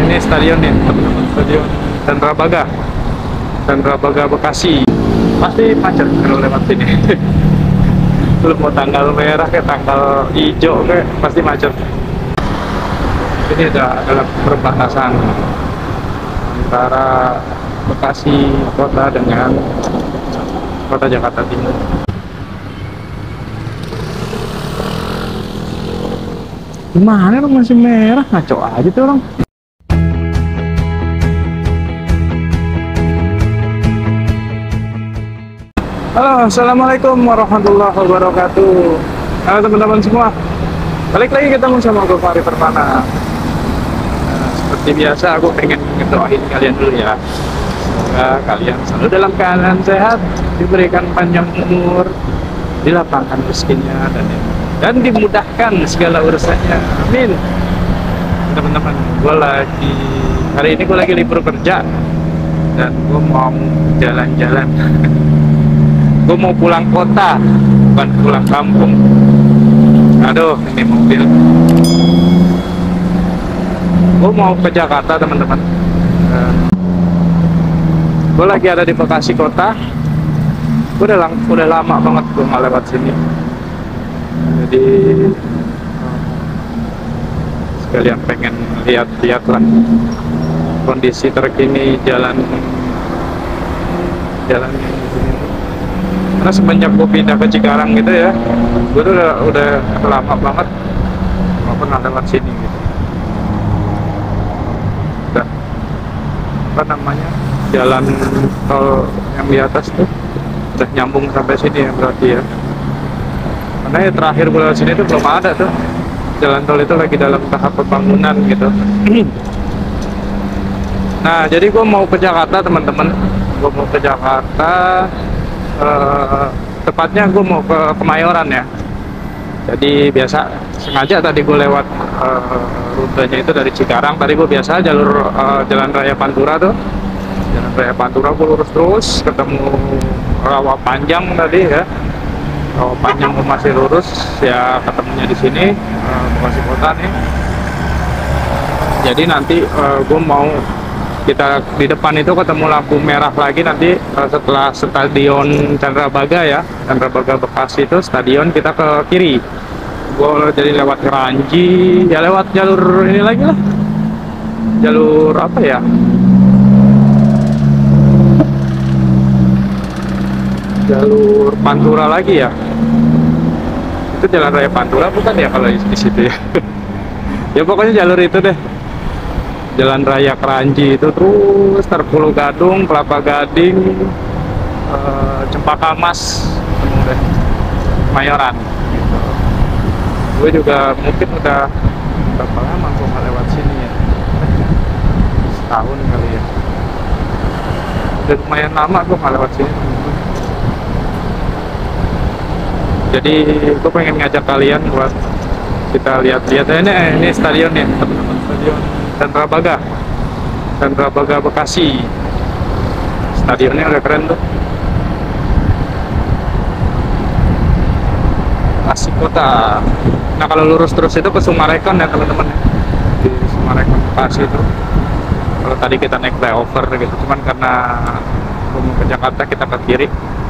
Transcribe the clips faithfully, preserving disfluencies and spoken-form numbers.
ini stadion nih teman-teman, stadion Candrabaga, Candrabaga Bekasi. Pasti macet kalau lewat sini. Belum mau tanggal merah kayak tanggal hijau kayak pasti macet. Ini ada dalam perbatasan antara Bekasi kota dengan kota Jakarta Timur. Gimana dong masih merah, ngaco aja tuh orang. Halo, assalamualaikum warahmatullahi wabarakatuh. Halo teman-teman semua, balik lagi ketemu sama gue Fahri Permana. Nah, seperti biasa aku pengen ngedoain kalian dulu ya. Semoga kalian selalu dalam keadaan sehat, diberikan panjang umur, dilapangkan rezekinya dan dan dimudahkan segala urusannya. Amin. Teman-teman, gue lagi hari ini gue lagi libur kerja dan gue mau jalan-jalan. Gue mau pulang kota, bukan pulang kampung. Aduh, ini mobil. Gue mau ke Jakarta, teman-teman. Uh, gue lagi ada di Bekasi kota. Gue udah, lang udah lama banget gue nggak lewat sini. Jadi sekalian pengen lihat-lihat lah kondisi terkini jalan jalan di sini. Karena semenjak gue pindah ke Cikarang gitu ya, gue tuh udah, udah lama banget nggak pernah lewat sini gitu. Udah, apa namanya, jalan tol yang di atas tuh udah nyambung sampai sini ya berarti ya. Karena ya terakhir gue lewat sini tuh belum ada tuh, jalan tol itu lagi dalam tahap pembangunan gitu. Nah, jadi gue mau ke Jakarta, teman-teman. Gue mau ke Jakarta. Uh, tepatnya gue mau ke Kemayoran ya. Jadi biasa sengaja tadi gue lewat uh, rutenya itu dari Cikarang. Tadi gue biasa jalur uh, Jalan Raya Pantura tuh, Jalan Raya Pantura gue lurus terus ketemu rawa panjang tadi ya. Rawa panjang gue masih lurus ya, ketemunya di sini uh, Bekasi kota nih. Jadi nanti uh, gue mau kita di depan itu ketemu lampu merah lagi nanti uh, setelah stadion Candrabaga ya, Candrabaga Bekasi itu stadion, kita ke kiri. Gue jadi lewat Keranji ya, lewat jalur ini lagi lah, jalur apa ya, jalur Pantura lagi ya. Itu Jalan Raya Pantura bukan ya kalau di, di situ ya. Ya pokoknya jalur itu deh, Jalan Raya Keranji itu terus Terpulu Gadung, Kelapa Gading, uh, Cempaka Mas, kemudian Kemayoran gitu. Gue juga mungkin udah berapa lama gue nggak lewat sini ya, setahun kali ya, udah lumayan lama gue nggak lewat sini. Jadi gue pengen ngajak kalian buat kita lihat-lihat ini, ini stadion ya teman-teman, stadion Candrabaga, Candrabaga Bekasi. Stadionnya udah keren tuh. Bekasi kota. Nah kalau lurus terus itu ke Sumarekon ya teman-teman. Di Sumarekon Bekasi itu. Kalau tadi kita naik flyover gitu, cuman karena mau ke Jakarta kita ke kiri.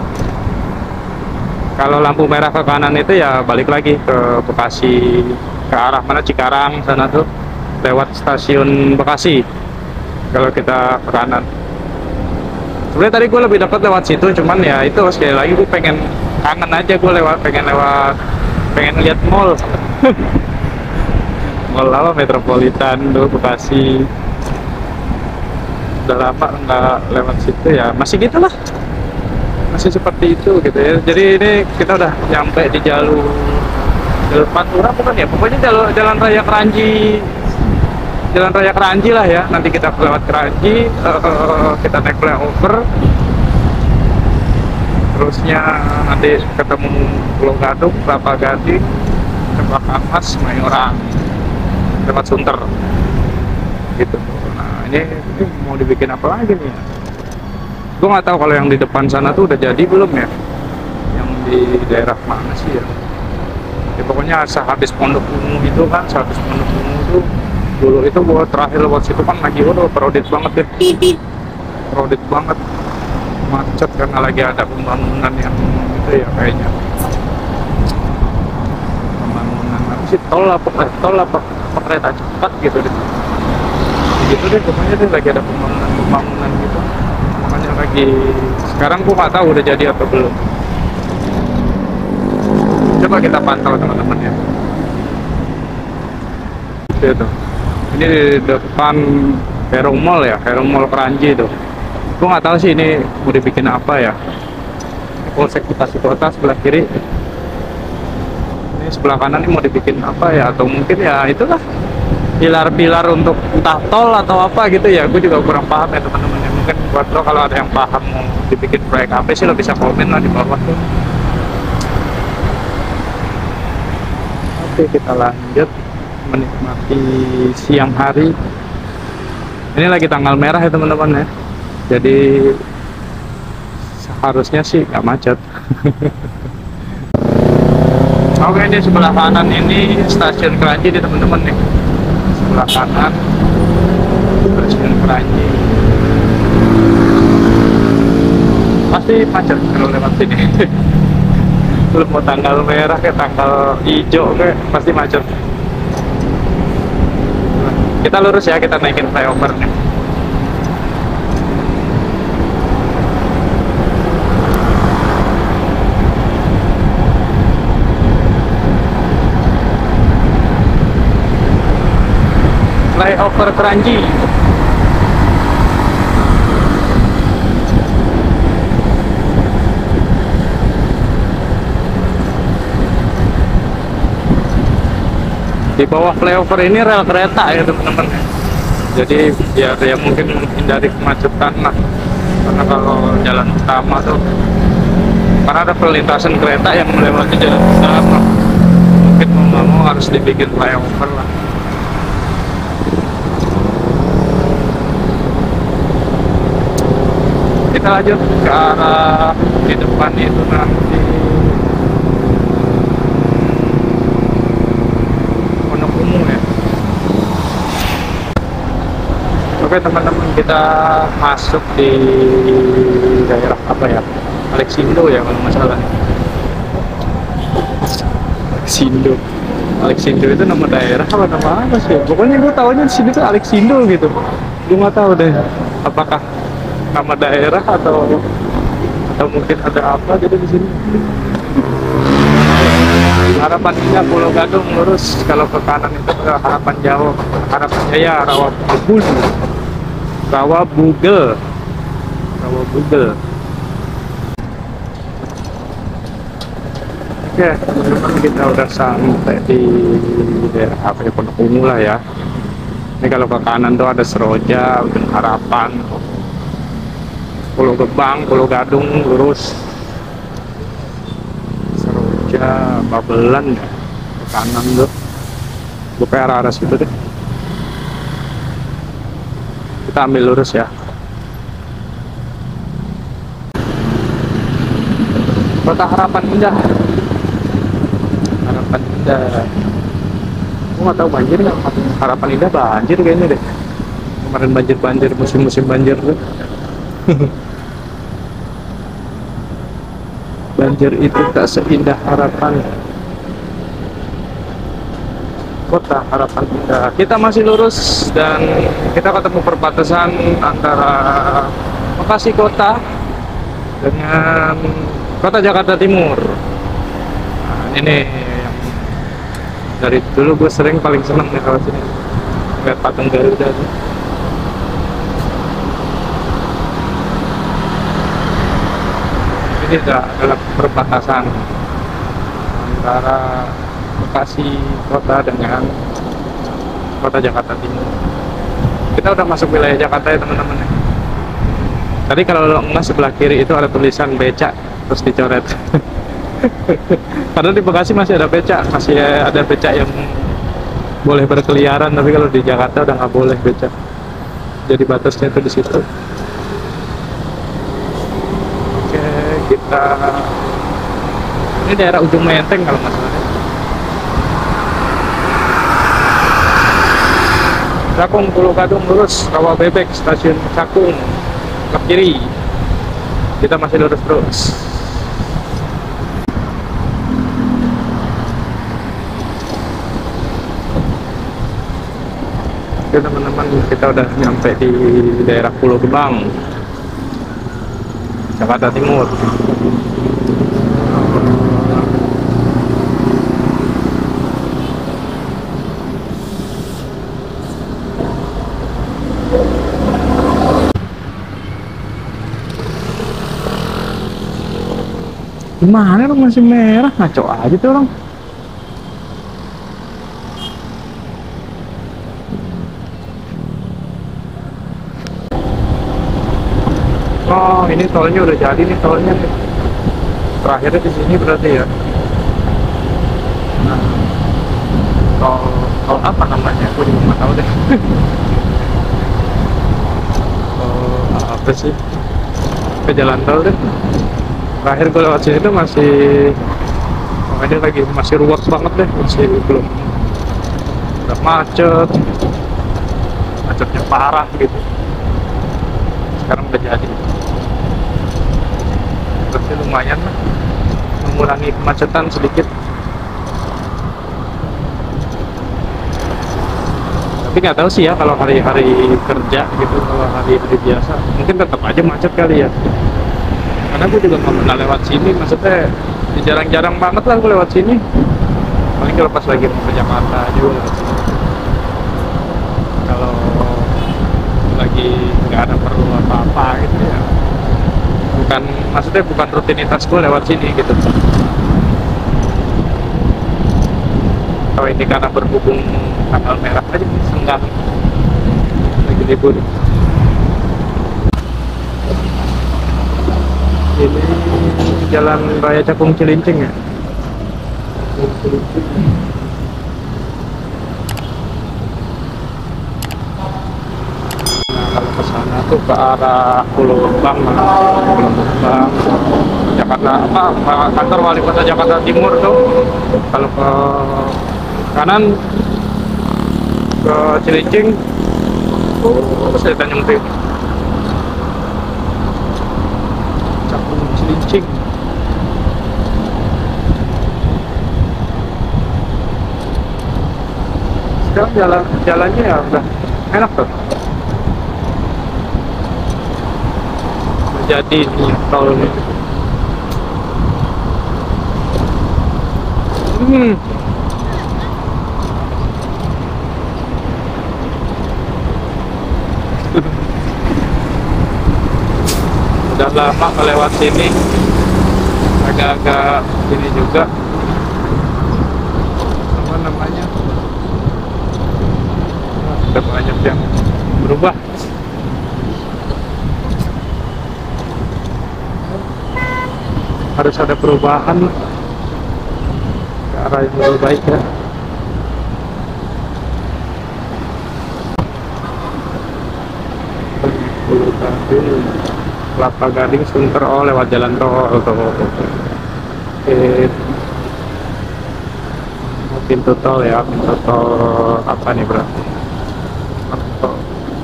Kalau lampu merah ke kanan itu ya balik lagi ke Bekasi, ke arah mana, Cikarang sana tuh, lewat stasiun Bekasi. Kalau kita ke kanan, sebenarnya tadi gue lebih dekat lewat situ, cuman ya itu sekali lagi gue pengen kangen aja, gue lewat pengen lewat pengen lihat mall. Mall apa, Metropolitan tuh Bekasi. Udah lama nggak lewat situ ya, masih gitulah, masih seperti itu gitu ya. Jadi ini kita udah nyampe di jalur jalur Pantura bukan ya, pokoknya jalur Jalan Raya Keranji. Jalan Raya Keranji lah ya, nanti kita lewat Keranji, uh, kita naik flyover, terusnya nanti ketemu Pulau Gadung, Kelapa Gading, Cempaka Mas, Kemayoran, lewat Sunter gitu. Nah ini, ini mau dibikin apa lagi nih ya? Gue nggak tahu kalau yang di depan sana tuh udah jadi belum ya, yang di daerah mana sih ya. Ya pokoknya sehabis Pondok Ungu itu kan, sehabis Pondok Ungu tuh dulu itu buat terakhir lewat situ kan lagi udah crowded banget deh, crowded banget, macet karena lagi ada pembangunan yang itu ya kayaknya, pembangunan apa sih, tol apa eh, tol apa, apa kereta cepat gitu deh, gitu deh pokoknya deh lagi ada pembangunan pembangunan gitu, makanya lagi sekarang gua nggak tahu udah jadi atau belum. Coba kita pantau teman-teman ya. Itu ini di depan Herong Mall ya, Herong Mall Kranji itu. Gue nggak tahu sih ini mau dibikin apa ya. Polsek Bekasi Kota sebelah kiri, ini sebelah kanan ini mau dibikin apa ya, atau mungkin ya itulah pilar-pilar untuk entah tol atau apa gitu ya. Gue juga kurang paham ya teman-teman ya. Mungkin buat lo kalau ada yang paham mau dibikin proyek apa sih, lo bisa komen lah di bawah tuh. Oke, kita lanjut menikmati siang hari. Ini lagi tanggal merah ya teman-teman ya, jadi seharusnya sih nggak macet. Oke, di sebelah kanan ini stasiun Kranji nih teman-teman nih, sebelah kanan stasiun Kranji. Pasti macet kalau lewat sini. Belum mau tanggal merah kayak tanggal hijau kayak pasti macet. Kita lurus ya, kita naikin flyover nih. Flyover Kranji. Di bawah flyover ini rel kereta ya teman-teman, jadi biar ya mungkin menghindari kemacetan lah, karena kalau jalan utama tuh karena ada perlintasan kereta yang melewati jalan utama, mungkin mau nggak mau harus dibikin flyover lah. Kita lanjut ke arah di depan itu nanti ya. Oke teman-teman, kita masuk di daerah apa ya, Alexindo ya kalau nggak salah. Alexindo, Alexindo itu nama daerah apa nama apa sih? Pokoknya gue tahunya di sini tuh Alexindo gitu. Gue nggak tahu deh apakah nama daerah atau atau mungkin ada apa gitu di sini. Harapan Indah Pulau Gadung lurus, kalau ke kanan itu ke Harapan Jawa, Harapan Jaya, Rawa Bugel, Rawa Bugel, Rawa Bugel. Oke, teman-teman, kita udah sampai di daerah apa ya, Pondok Ungu lah ya. Ini kalau ke kanan tuh ada Seroja, Ujung Harapan, Pulau Gebang, Pulau Gadung lurus. Ya, Babelan ya, ke kanan tuh, gue kayak arah-arah situ deh. Kita ambil lurus ya. Kota Harapan Indah, Harapan Indah. Gue nggak tahu banjir nggak, Harapan Indah banjir kayaknya deh. Kemarin banjir-banjir, musim-musim banjir tuh. Banjir itu tak seindah harapan. Kota Harapan Indah. Kita masih lurus dan kita ketemu perbatasan antara Bekasi Kota dengan Kota Jakarta Timur. Nah, ini yang dari dulu gue sering paling seneng nih kalau sini lihat patung Garuda. Ini adalah perbatasan antara Bekasi Kota dengan Kota Jakarta Timur. Kita udah masuk wilayah Jakarta ya teman-teman. Tadi kalau nggak sebelah kiri itu ada tulisan becak terus dicoret. Padahal di Bekasi masih ada becak, masih ada becak yang boleh berkeliaran, tapi kalau di Jakarta udah nggak boleh becak. Jadi batasnya itu di situ. Kita ini daerah Ujung Menteng kalau nggak salah. Cakung Pulau Gadung lurus Rawa Bebek stasiun Cakung ke kiri, kita masih lurus terus. Oke teman-teman, kita udah nyampe di daerah Pulau Gebang, Jakarta Timur. Gimana dong, masih merah, ngaco aja tuh orang. Oh, ini tolnya udah jadi nih, tolnya nih. Terakhirnya di sini berarti ya. Nah, tol tol apa namanya? Aku juga nggak tahu deh. Tol apa sih? Ke jalan tol deh. Terakhir gue lewat sini tuh masih, oh, ini lagi masih ruwet banget deh, masih belum, udah macet, macetnya parah gitu. Sekarang udah jadi. Berarti lumayan lah, mengurangi kemacetan sedikit. Tapi nggak tahu sih ya kalau hari-hari kerja gitu, kalau hari-hari biasa mungkin tetap aja macet kali ya. Karena gue juga nggak pernah lewat sini, maksudnya jarang-jarang banget lah gue lewat sini. Paling kalau pas lagi mau ke Jakarta juga lewat sini. Kalau lagi nggak ada perlu apa-apa gitu ya, bukan, maksudnya bukan rutinitas gue lewat sini gitu. Kalau ini karena berhubung tanggal merah aja, senggang lagi libur. Ini jalan raya Cakung Cilincing ya. Cakung Cilincing. Nah, kalau ke sana tuh ke arah Pulau Gebang, Pulau Gebang, Jakarta, apa, kantor wali kota Jakarta Timur tuh. Kalau ke kanan ke Cilincing, oh, saya Tanjung Priok. Cakung Cilincing. Sekarang jalan jalannya ya udah enak tuh. Jadi ini tol ini. Hmm. Udah lama melewat sini, agak-agak ini juga, apa namanya, udah banyak yang berubah. Harus ada perubahan ke arah yang lebih baik ya. Pulau Gadung, Kelapa Gading, Sunter, oh lewat jalan tol tuh. Oke. Oh, pintu tol ya, pintu tol apa nih berarti? Tol.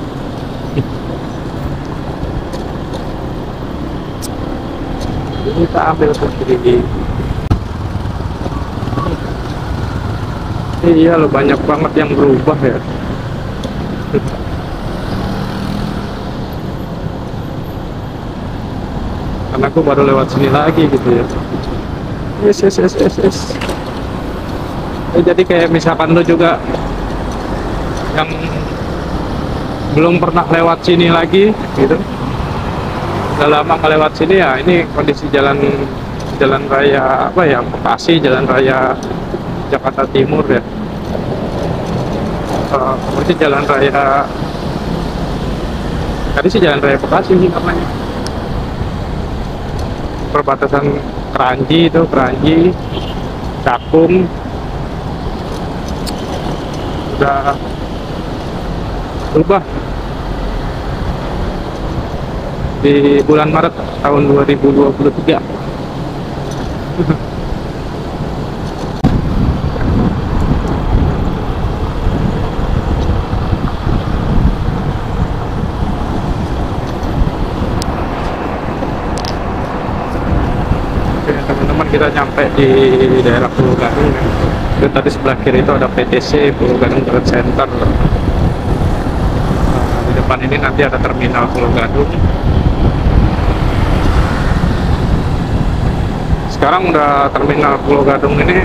Ini kita ambil ke kiri. Iya loh, banyak banget yang berubah ya. Karena aku baru lewat sini lagi gitu ya. Yes, yes, yes, yes, yes. Eh, jadi kayak misalkan lo juga yang belum pernah lewat sini lagi gitu, udah lama nggak lewat sini ya, ini kondisi jalan jalan raya apa ya, Bekasi, jalan raya Jakarta Timur ya. Uh, seperti jalan raya tadi sih jalan raya Bekasi sih namanya. Perbatasan Keranji itu, Keranji, Cakung, udah berubah di bulan Maret tahun dua ribu dua puluh tiga. kita nyampe di daerah Pulau Gadung ya. Itu tadi sebelah kiri itu ada P T C Pulau Gadung Trade Center. Nah, di depan ini nanti ada terminal Pulau Gadung. Sekarang udah terminal Pulau Gadung ini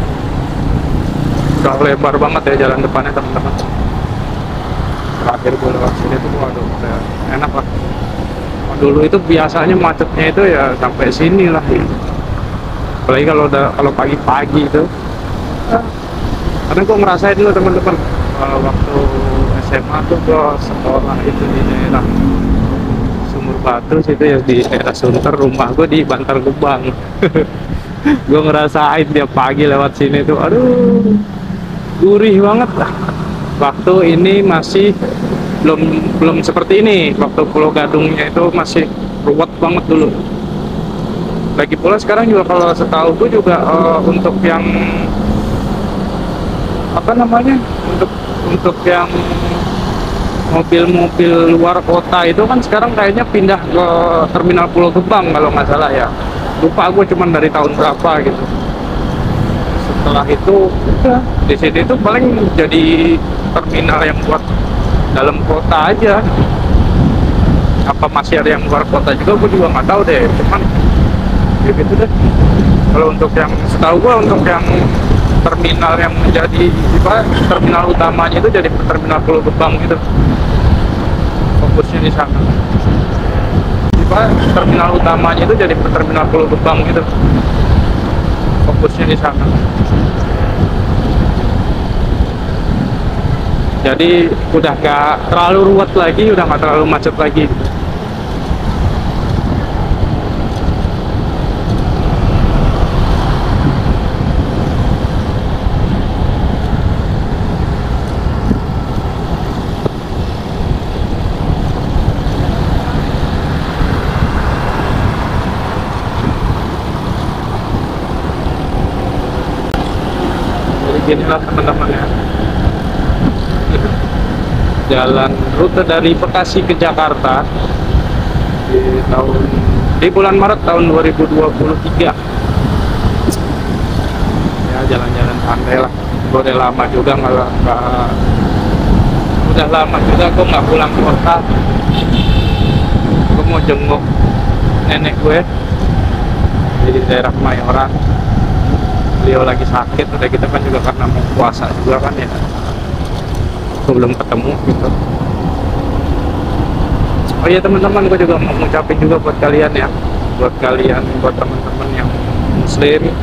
udah lebar banget ya jalan depannya teman-teman. Terakhir gue lewat sini tuh waduh udah enak lah. Oh, dulu itu biasanya macetnya itu ya sampai sini lah gitu. Apalagi kalau udah kalau pagi-pagi itu. Karena gue ngerasain dulu teman-teman uh, waktu S M A tuh gue sekolah itu di daerah Sumur Batu situ ya, di daerah Sunter. Rumah gue di Bantar Gebang. Gue ngerasain tiap pagi lewat sini tuh, aduh gurih banget lah. Waktu ini masih belum belum seperti ini. Waktu Pulau Gadungnya itu masih ruwet banget dulu. Lagi pula sekarang juga kalau setahu gue juga uh, untuk yang apa namanya untuk untuk yang mobil-mobil luar kota itu kan sekarang kayaknya pindah ke terminal Pulau Gebang kalau nggak salah ya. Lupa gue cuman dari tahun berapa gitu. Setelah itu udah di sini tuh paling jadi terminal yang buat dalam kota aja. Apa masih ada yang luar kota juga gue juga nggak tahu deh. Cuman ya gitu deh. Kalau untuk yang setahu gue untuk yang terminal yang menjadi apa, terminal utamanya itu jadi terminal Pulau Gebang gitu. Fokusnya di sana. Apa, terminal utamanya itu jadi terminal Pulau Gebang gitu. Fokusnya di sana. Jadi udah gak terlalu ruwet lagi, udah gak terlalu macet lagi. Inilah teman-teman ya, jalan rute dari Bekasi ke Jakarta di tahun di bulan Maret tahun dua ribu dua puluh tiga ya, jalan-jalan santai lah. Gue udah lama juga nggak udah lama juga gue nggak pulang kota. Gue mau jenguk nenek gue di daerah Kemayoran. Beliau lagi sakit, udah kita kan juga karena mau puasa juga kan ya, gue belum ketemu gitu. Oh iya teman-teman, gue juga mau ngucapin juga buat kalian ya, buat kalian, buat teman-teman yang muslim,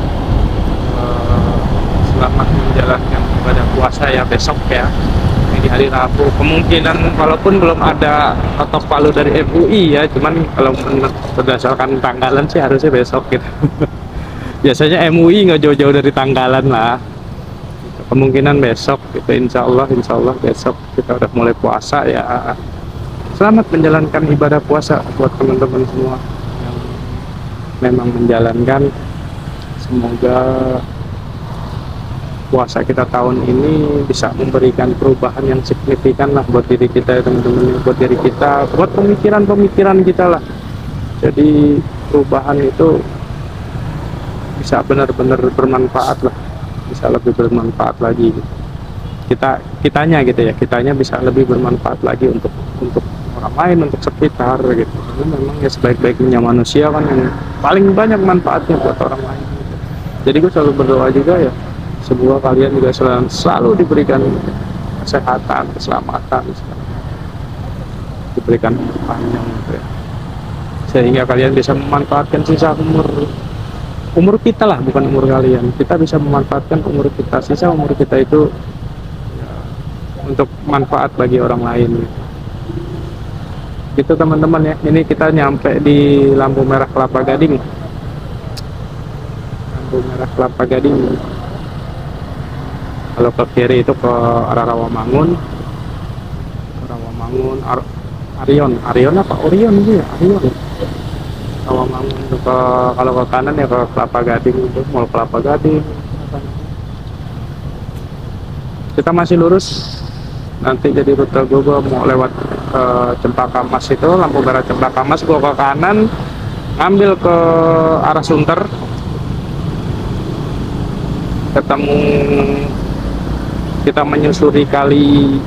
uh, selamat menjalankan ibadah puasa ya besok ya, ini di hari Rabu. Kemungkinan walaupun belum ada ketok palu dari M U I ya, cuman kalau berdasarkan tanggalan sih harusnya besok gitu. Biasanya M U I nggak jauh-jauh dari tanggalan lah. Kemungkinan besok gitu, insya Allah, insya Allah besok kita udah mulai puasa ya. Selamat menjalankan ibadah puasa buat teman-teman semua yang memang menjalankan. Semoga puasa kita tahun ini bisa memberikan perubahan yang signifikan lah buat diri kita ya teman-teman, buat diri kita, buat pemikiran-pemikiran kita lah. Jadi perubahan itu bisa benar-benar bermanfaat lah, bisa lebih bermanfaat lagi kita kitanya gitu ya, kitanya bisa lebih bermanfaat lagi untuk untuk orang lain, untuk sekitar gitu. Karena memang ya sebaik-baiknya manusia kan yang paling banyak manfaatnya buat orang lain gitu. Jadi gue selalu berdoa juga ya, semoga kalian juga selalu, selalu diberikan kesehatan, keselamatan, diberikan panjang gitu ya, sehingga kalian bisa memanfaatkan sisa umur umur kita lah, bukan umur kalian. Kita bisa memanfaatkan umur kita, sisa umur kita itu ya, untuk manfaat bagi orang lain gitu teman-teman ya. Ini kita nyampe di lampu merah Kelapa Gading, lampu merah Kelapa Gading. Kalau ke kiri itu ke arah Rawamangun, Rawamangun Ar Arion Arion apa Orion gitu ya, Arion Rawamangun. Ke kalau ke kanan ya ke Kelapa Gading, itu Mall Kelapa Gading. Kita masih lurus, nanti jadi rute gue, gue mau lewat ke Cempaka Mas itu, lampu merah Cempaka Mas, gue ke kanan ngambil ke arah Sunter, ketemu kita menyusuri kali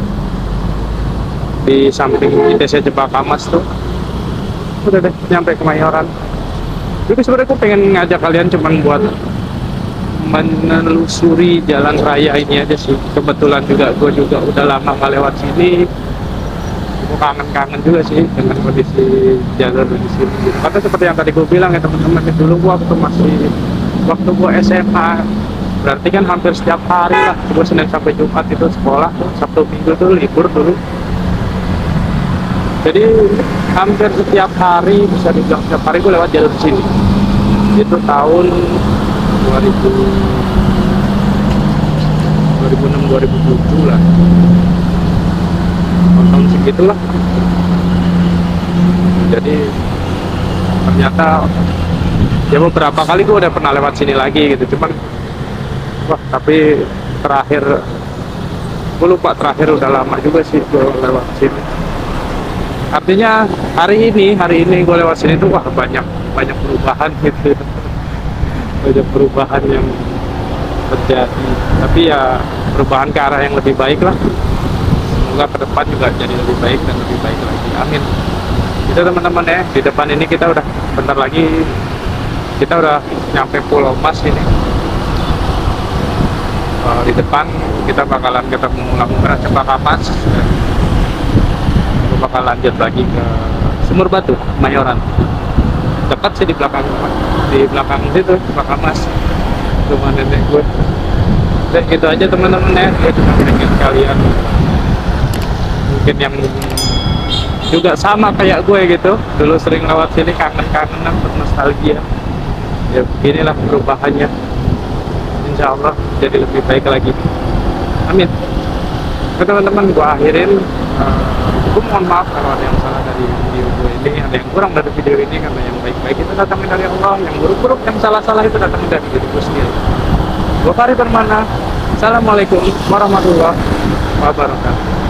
di samping I T C Cempaka Mas tuh. Udah deh nyampe Kemayoran. Jadi sebenarnya aku pengen ngajak kalian cuman buat menelusuri jalan raya ini aja sih. Kebetulan juga gue juga udah lama nggak lewat sini. Gue kangen-kangen juga sih dengan kondisi jalur di sini. Karena seperti yang tadi gue bilang ya teman-teman, dulu gue waktu masih waktu gue S M A, berarti kan hampir setiap hari lah. Gue Senin sampai Jumat itu sekolah, Sabtu Minggu tuh libur dulu. Jadi hampir setiap hari, bisa dibilang setiap hari gue lewat jalur sini. Itu tahun dua ribu enam dua ribu tujuh lah, tahun segitulah. Jadi ternyata ya beberapa kali gue udah pernah lewat sini lagi gitu, cuman wah tapi terakhir gue lupa, terakhir udah lama juga sih gue lewat sini. Artinya hari ini hari ini gue lewat sini tuh wah banyak banyak perubahan gitu, banyak perubahan yang terjadi, tapi ya perubahan ke arah yang lebih baik lah. Semoga ke depan juga jadi lebih baik dan lebih baik lagi, amin. Itu teman-teman ya, di depan ini kita udah bentar lagi kita udah nyampe Pulau Mas ini. Uh, di depan kita bakalan ketemu lampu merah Cempaka Mas, dan kita bakal lanjut lagi ke Sumur Batu, Kemayoran. Dekat sih di belakang, di belakang situ Cempaka Mas, rumah nenek gue. Dan gitu aja teman-teman ya, gue cuma pengen kalian mungkin yang juga sama kayak gue gitu, dulu sering lewat sini, kangen-kangenan, bernostalgia. Ya beginilah perubahannya, insya Allah jadi lebih baik lagi, amin. Oke teman-teman, gue akhirin. uh, gue mohon maaf kalau ada yang salah dari video gue ini, ada yang kurang dari video ini, karena yang baik-baik itu datangnya dari Allah, yang buruk-buruk, yang salah-salah itu datangnya dari diri gue sendiri. Gue Fahri Permana, assalamualaikum warahmatullahi wabarakatuh.